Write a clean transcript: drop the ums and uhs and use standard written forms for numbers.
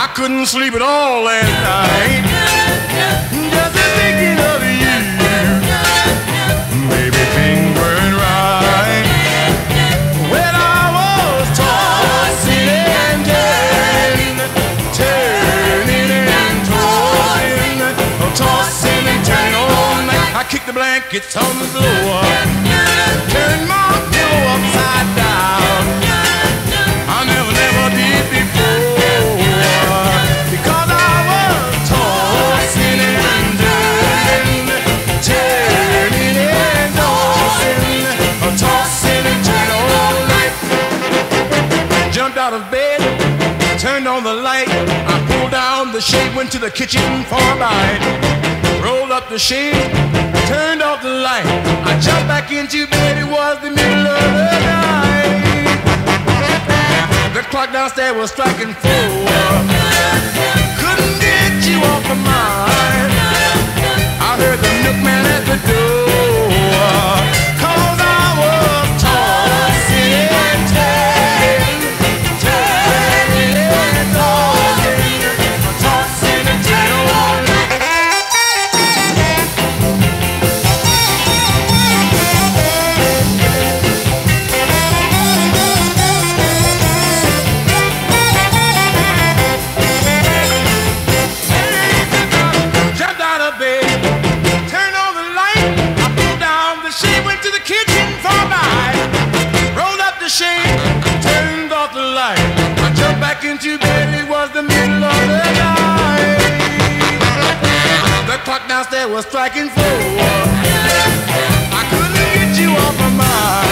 I couldn't sleep at all last night, just thinking of you. Maybe things weren't right when I was tossing and turning, turning and tossing and turning all night. I kicked the blankets on the floor, turned my pillow upside down. I never did before. Out of bed, turned on the light. I pulled down the shade, went to the kitchen for a bite. Rolled up the shade, turned off the light. I jumped back into bed, it was the middle of the night. The clock downstairs was striking 4. Couldn't get you off my mind. I heard the milkman at the door, 'cause I was tossing and turning. Into bed, it was the middle of the night. The clock downstairs was striking 4. I couldn't get you off my mind.